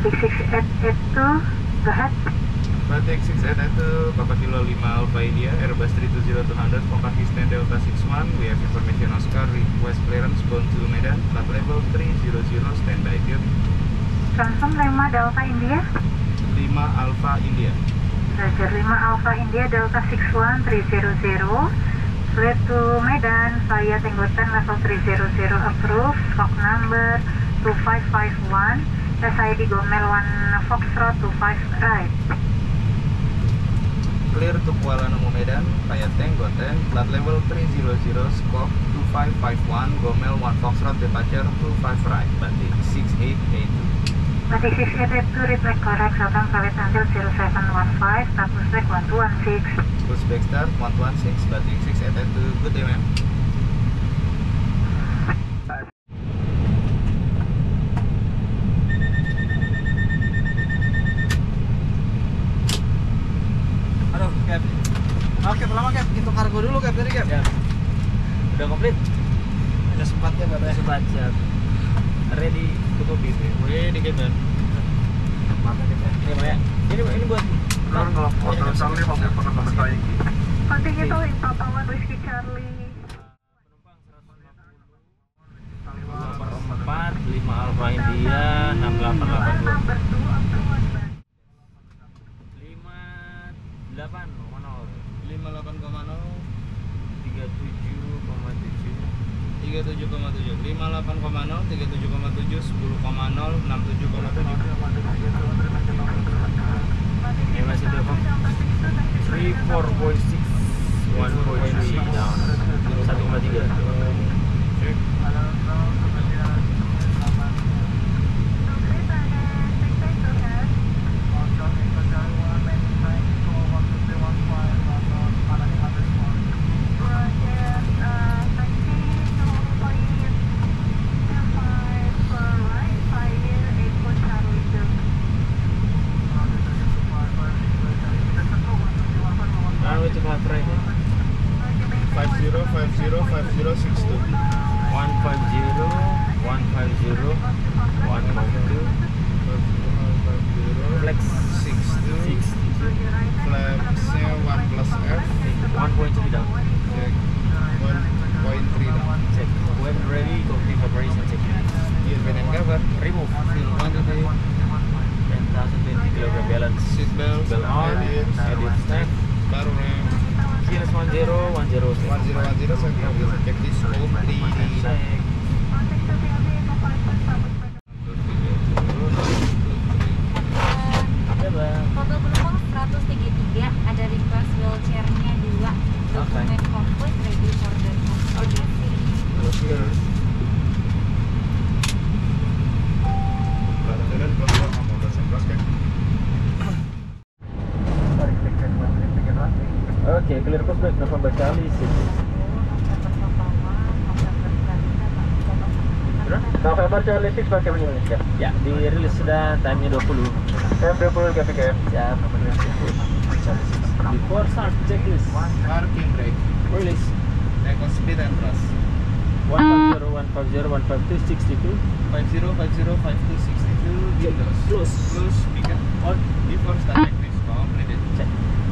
Batik 6882, go ahead. Batik 6882, Papa Kilo 5 Alpha India, Airbus 320-200, contact Eastern Delta 61. We have information Oscar, request clearance, bound to Medan, flight level 300, standby duty. Confirm 5 Delta India. 5 Alpha India. Roger, 5 Alpha India, Delta 61300. Flight to Medan via Tango 10 level 300 approved. Squawk number 2551. SID Gomel 1 Foxtrot 25 right. Clear to Kuala Namu Medan via Tango 10, flight level 300, squawk 2551, Gomel 1 Foxtrot, departure 25 right, Batik 6882. Batik 6882, reflect correct, Southern valid until 0715, status back 1216. Push back start 116, Batik 6882, good day ma'am. Aduh, Cap. Oke, lama Cap, hitung kargo dulu Cap tadi Cap. Ya. Udah komplit? Ada sempatnya Cap ya. Sempat siap. Ready to go beef. Wih, dikit man. Makan kita. Ini Pak ya. Ini buat Continue to Papa 1 Whiskey Charlie. penumpang 4, 5 Alpha India, 6882. Number 2 approval. 58,0 57,7 58,0 37,7 10,0 67,7. Ini masih telepon 34.6 1.3 down 1,3. Cek. Runway to flat right. 50505062. 150, 150, 152. Flex 62. 62. Flapsnya 1 plus F. 1.3 down. Cek 1.3 down. Check. When ready, complete operation check. Gear band and cover. Remove. Fuel quantity. 10,020 kg balance. Seat belt. Belt on. Edit snap. Baru rem. Keyless 10, 10. 1010. Saya bisa cek di scope di Check. Coba. Foto penumpang 133, ada request wheelchair-nya 2. Dokumen complete, ready for the transportation. Oke, clear course back November Charlie 6. November Charlie 6 pakai Indonesia. Ya, dirilis sudah, time-nya 20. Time 20 KPKM. Siap. Before start, checklist. Parking brake. Release. Eco speed and thrust. 150, 150, 152, 62. 50505262. Windows. Close. Close. Speaker. On. Before start checklist. Completed. Check.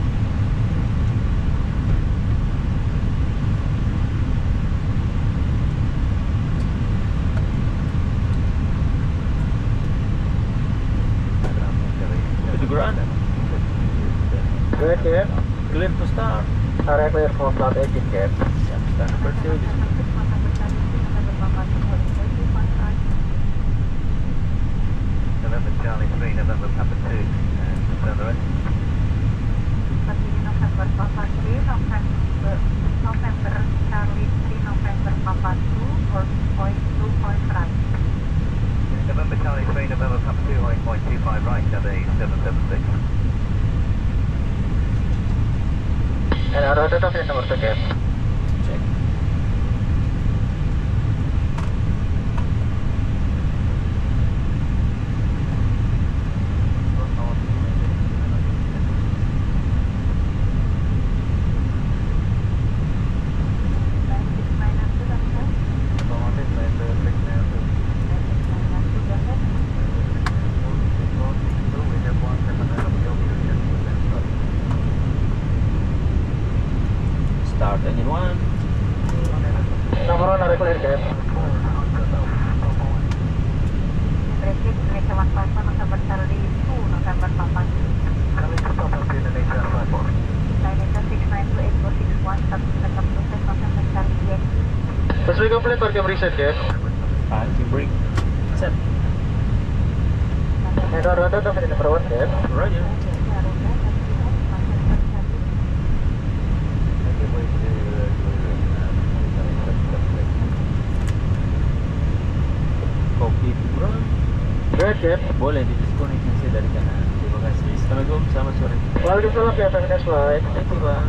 Ready to run? Good Cap. Clear to start. Area clear for flight 18 Cap. Siap, start pursuit. November Charlie 3, November Papa 2, and further in. November Papa 3, November Charlie 3, November Papa 2, or point 2 point right. November Charlie 3, November Papa 2, 0.25 right, Delta 776. And our rotor of number 2 Cap. Check. Sudah clear, Cap. Brexit Indonesia 151 November Charlie 2 November Papa. Indonesia 6928461 November Charlie Yankee. Sesuai complete, parkir reset, Cap. Parking brake. Set. Edward Roda, dominant number 1, Cap. Roger. Kopi bro. Good, Cap. Boleh didiskonektikan dari kanan. Terima kasih. Assalamualaikum, selamat sore. Waalaikumsalam, Cap. Have a nice flight. Thank you, Pak.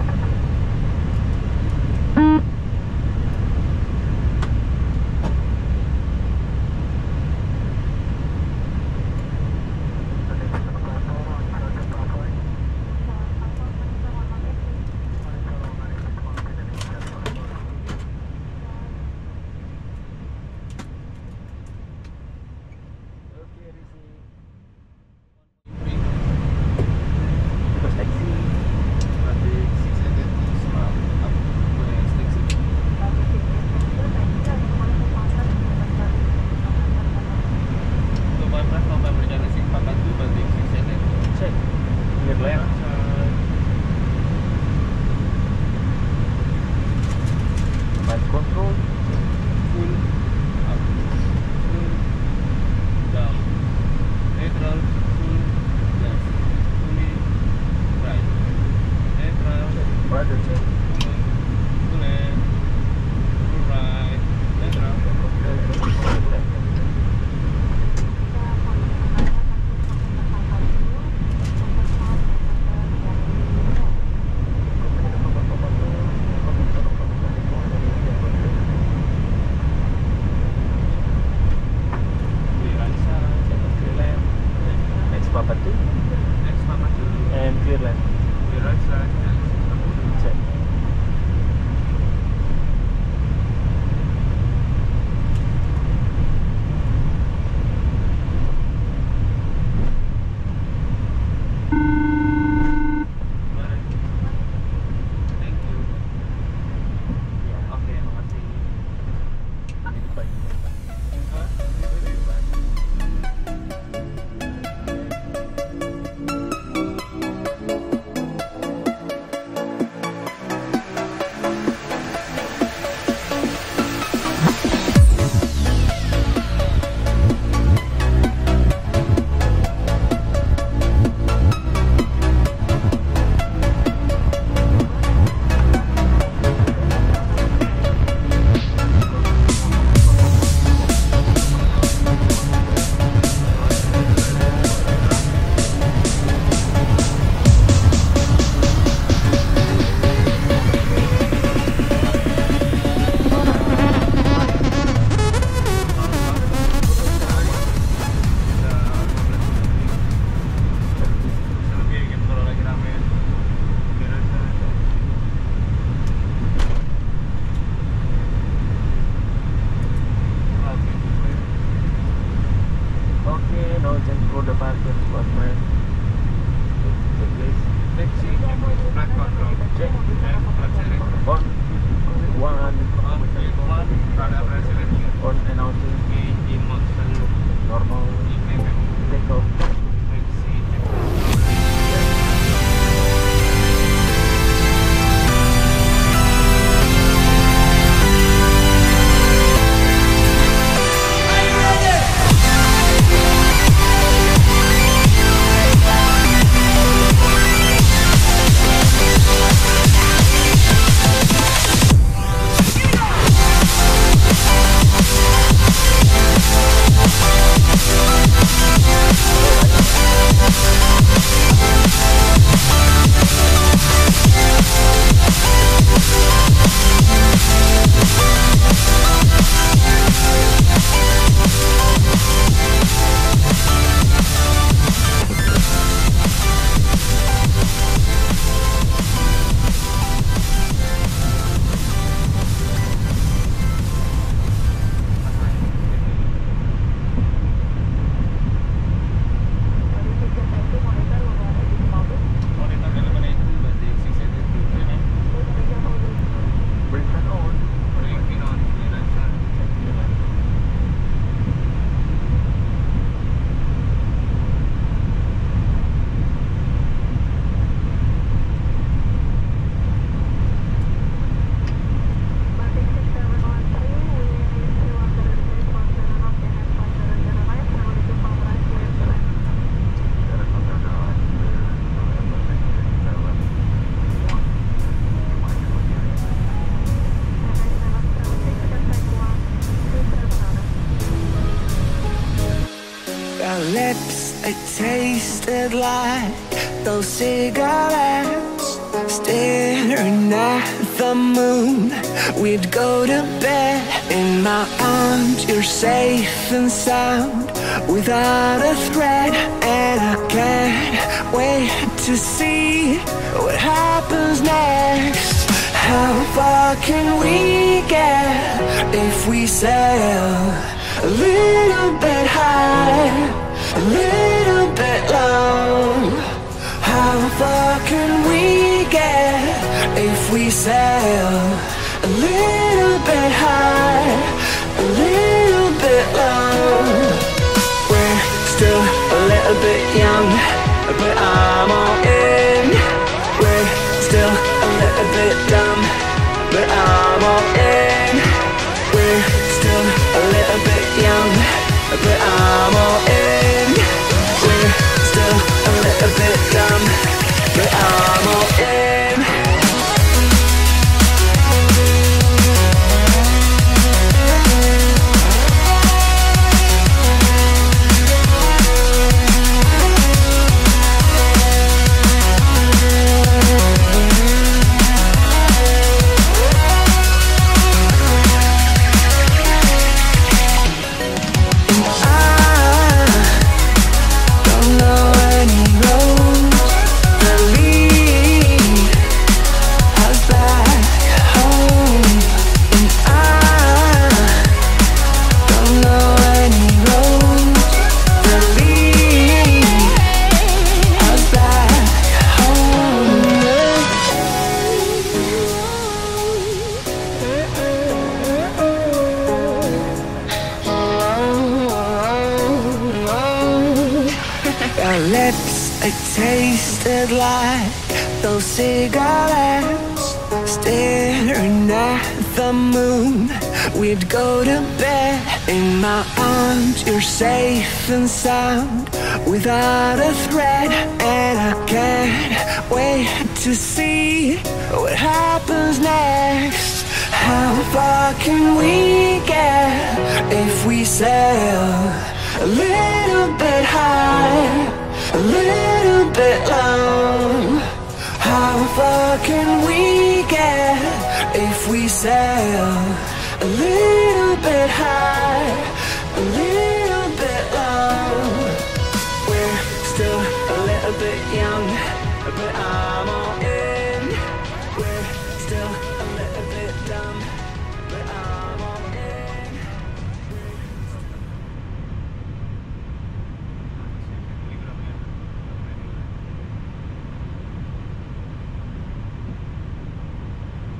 Terus taksi. Cek. Clear lane. Flight control. Full up, full down, neutral, full left, fully right, neutral, Brother, cek. full left, full right, neutral. Clear right side, Clear lane. Next Papa 2. next Papa 2, And clear lane. clear right side, and Cek. thank you. Oke, makasih. Okay, now change for the parking spot, man. Check please. Taxi, flight control, Check. and flight select. On. One. On field 1, radar flight selection, On announcing. engine mode salute, Normal. IPM, Take off. taxi, Right. lips, they tasted like those cigarettes. Staring at the moon, we'd go to bed. In my arms, you're safe and sound, without a threat. And I can't wait to see what happens next. How far can we get if we sail a little bit high, a little bit low? How far can we get if we sail a little bit high, a little bit low? We're still a little bit young, but I'm all in. We're still a little bit dumb, but I'm all in. We're still a little bit young, but I'm all in. We're still a little bit dumb, but I'm all in. It tasted like those cigarettes. Staring at the moon, we'd go to bed. In my arms, you're safe and sound, without a threat. And I can't wait to see what happens next. How far can we get if we sail a little bit high, a little bit low? How far can we get if we sail a little bit high, a little bit low? We're still a little bit young, but I'm all in. We're still a little bit dumb, but I'm all in.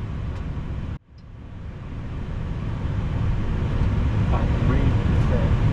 Breathe.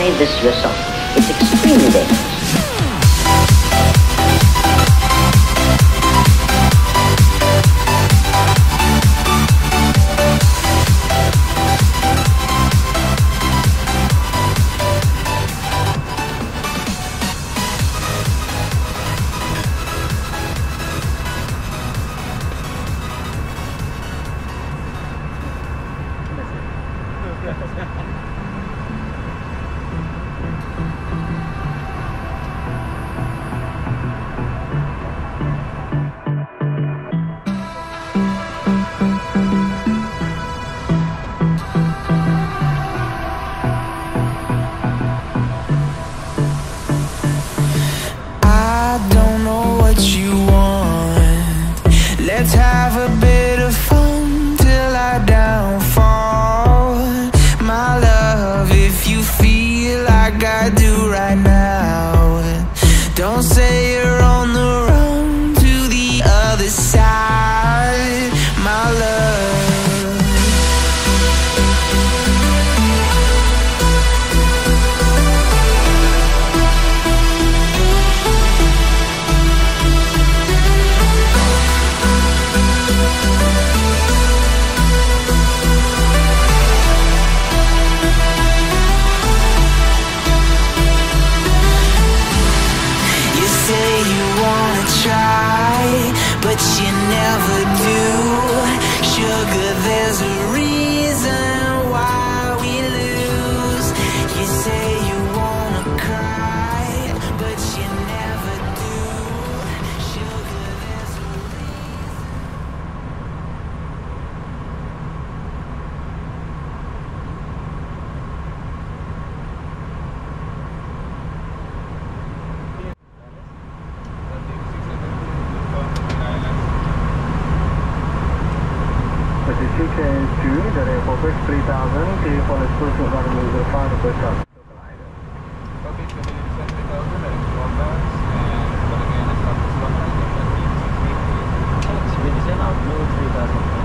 try this yourself. It's extremely dangerous. Let's have a bit of fun till I downfall. My love, if you feel like I do right now, don't say you're on the run to the other side, my love. But you never do. Sugar, there's a reason why we lose. You say you wanna cry, but you never do. Sugar, there's a reason. Change to the airport 3000, clear for the school to run with the fire the first class. Copy 3000 dari Columbus and sebaliknya ada 100 Speed is now below 3000.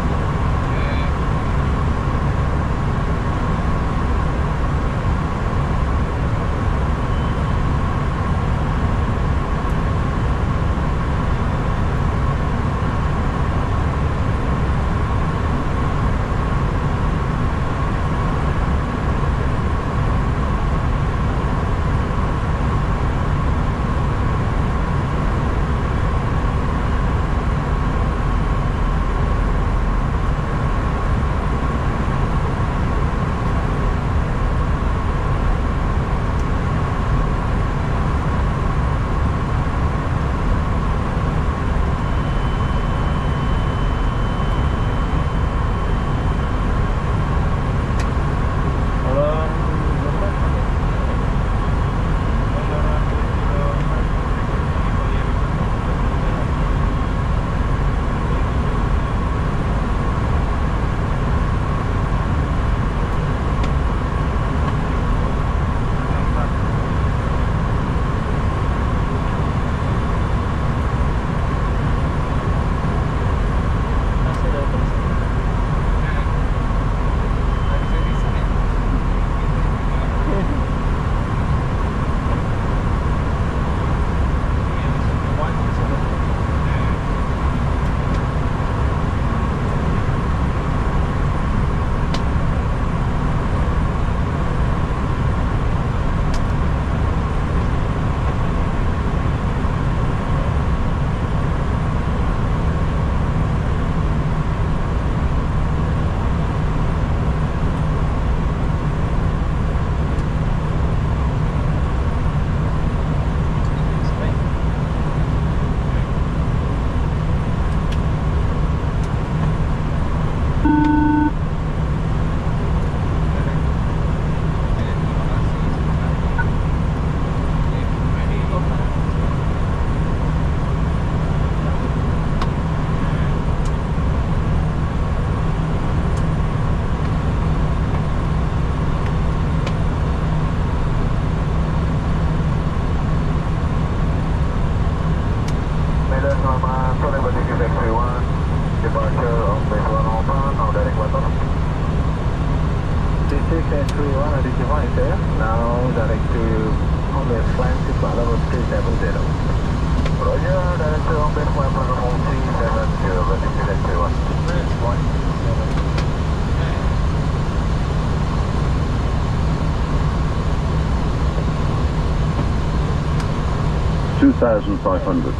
331, identify there. Now direct to Homebase climb to flight level 370. Roger, direct to Homebase climb level 370, vertical 331. Next one. 2,500.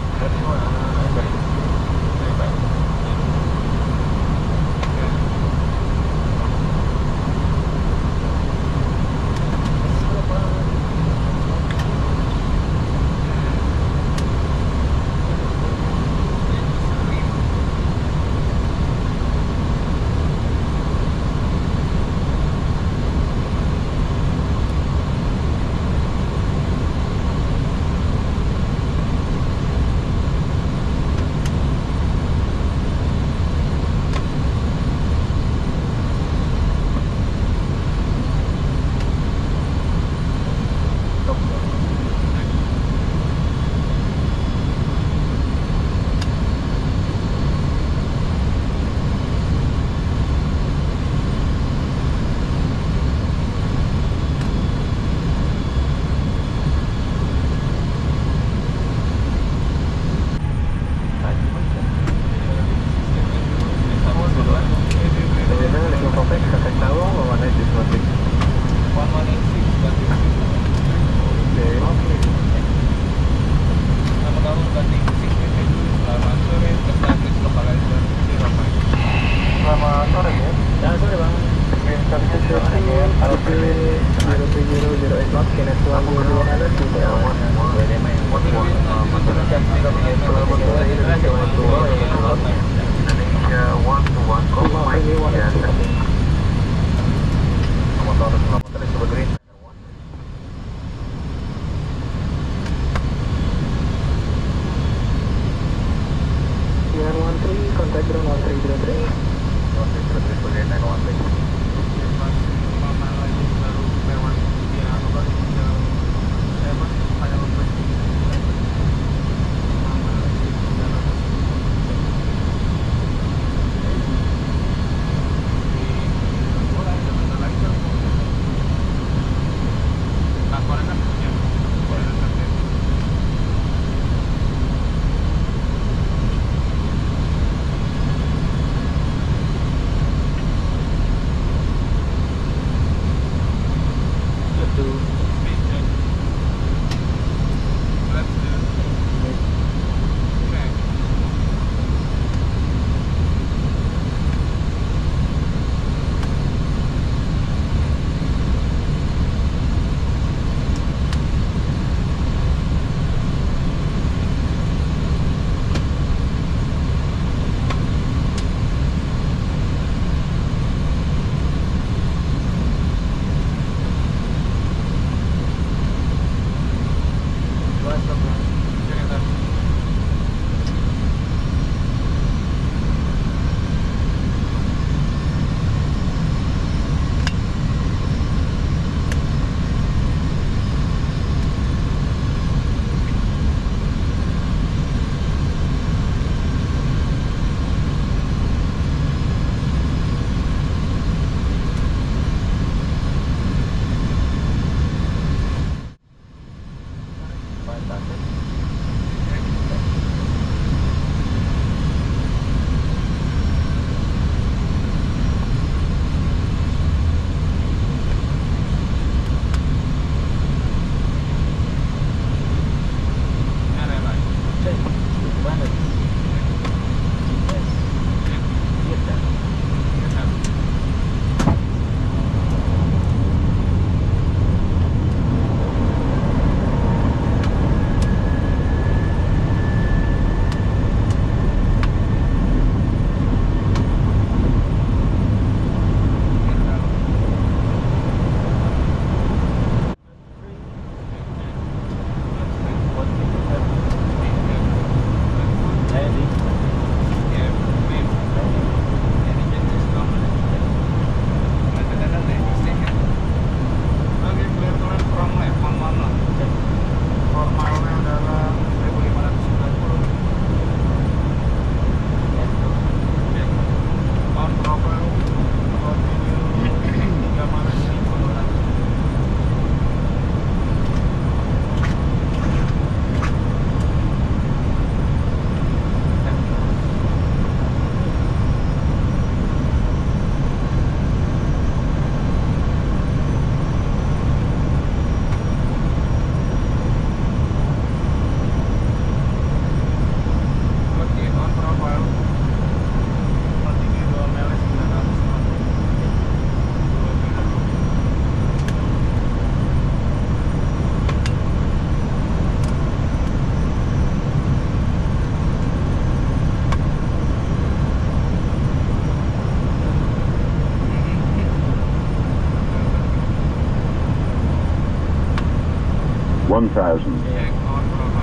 1000. Cek on Brava.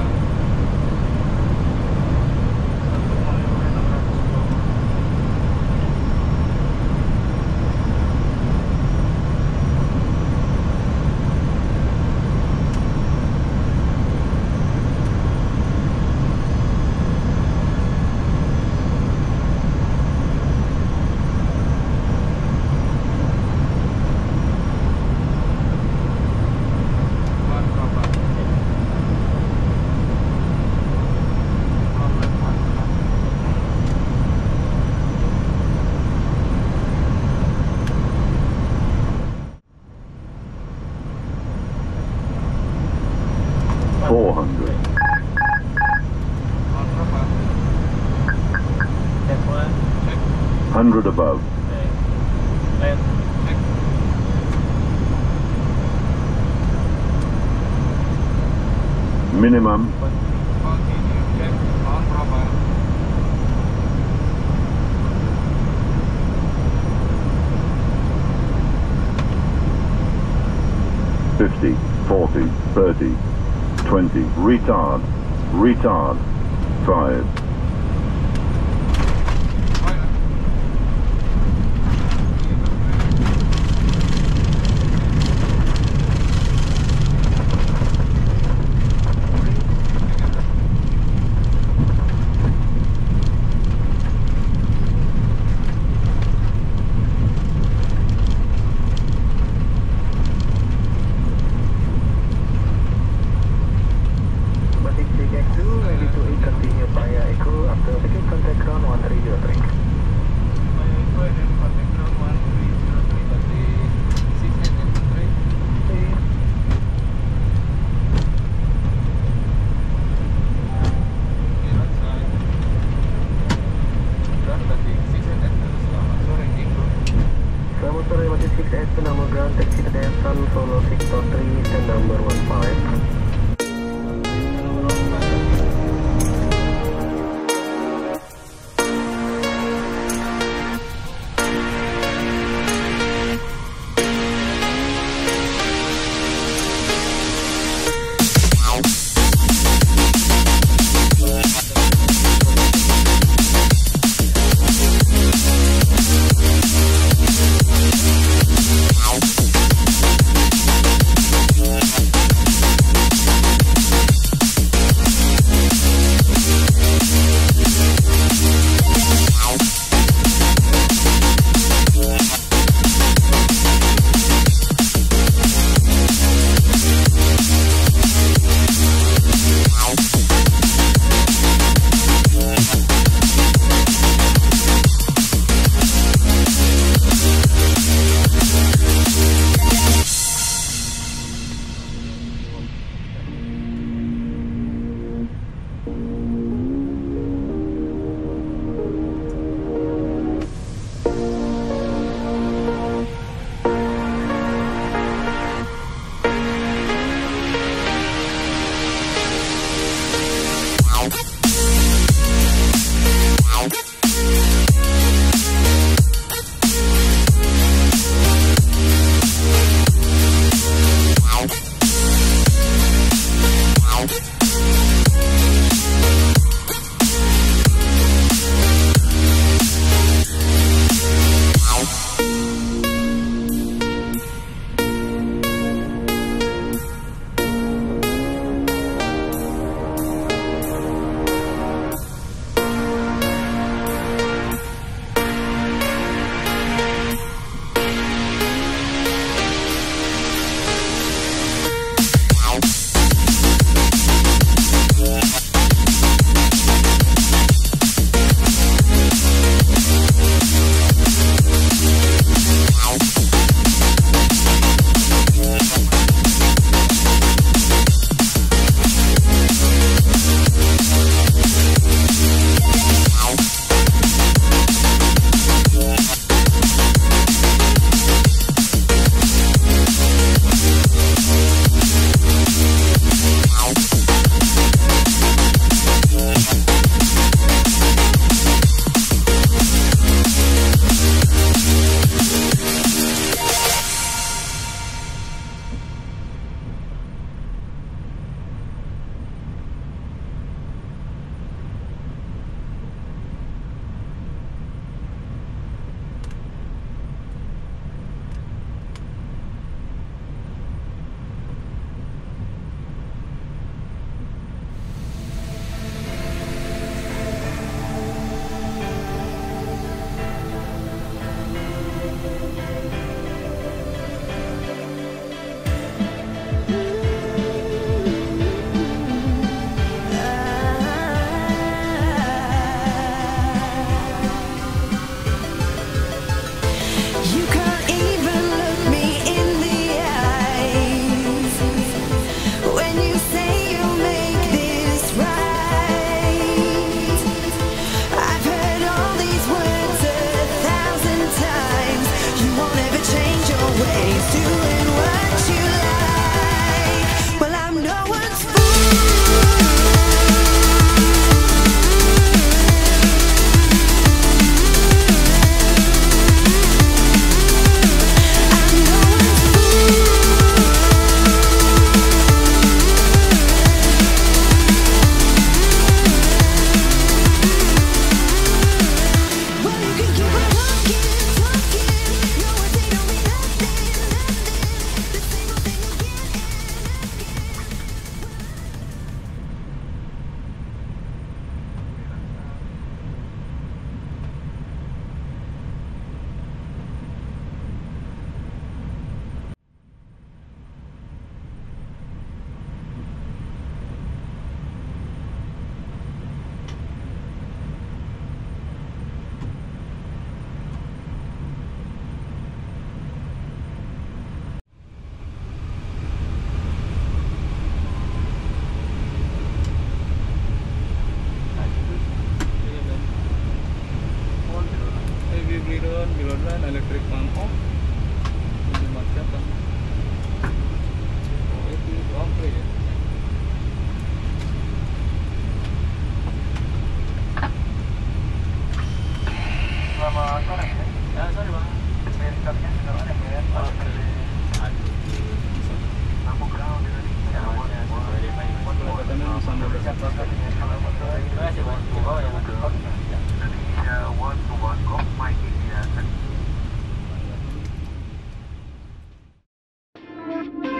Check 1. 100 above. Okay. Land. Minimum. Continue. Check on Brava. 50, 40, 30, 20. Retard. Retard. 5.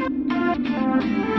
Thank you.